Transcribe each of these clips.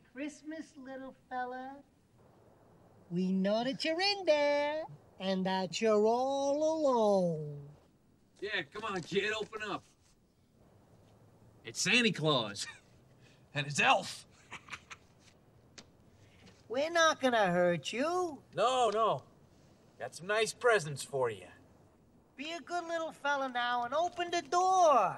Christmas, little fella. We know that you're in there and that you're all alone. Yeah, come on, kid, open up. It's Santa Claus. And his elf. We're not gonna hurt you. No. Got some nice presents for you. Be a good little fella now and open the door.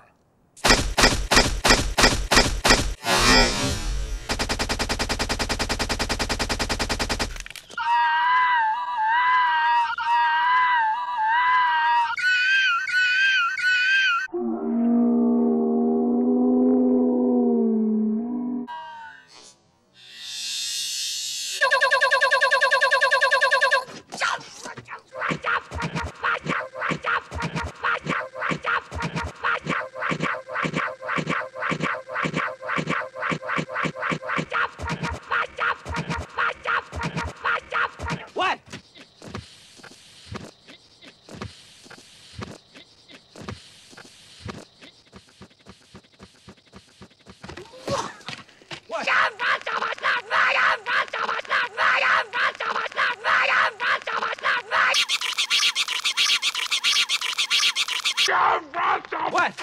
What?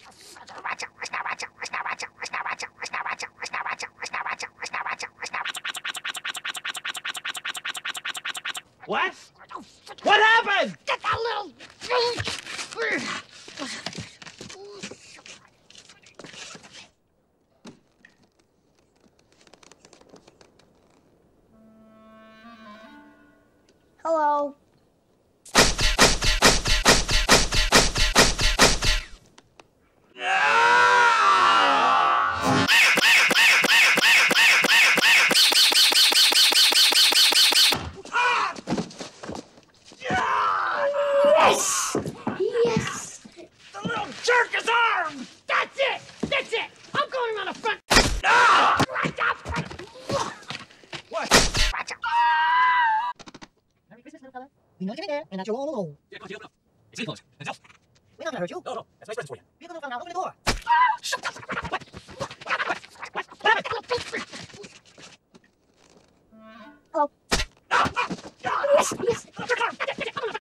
What? What happened? Get that little... Hello. Yes! Yes! The little jerk is armed! That's it! That's it! I'm going around the front! Ah! What? Merry Christmas, little fella. We know you're in there and that you're all alone. Yeah, come on, kid, open up. It's Santa Claus. And his elf. We're not gonna hurt you. No, that's nice presents for you. Be a good little fella now. Open the door. What happened?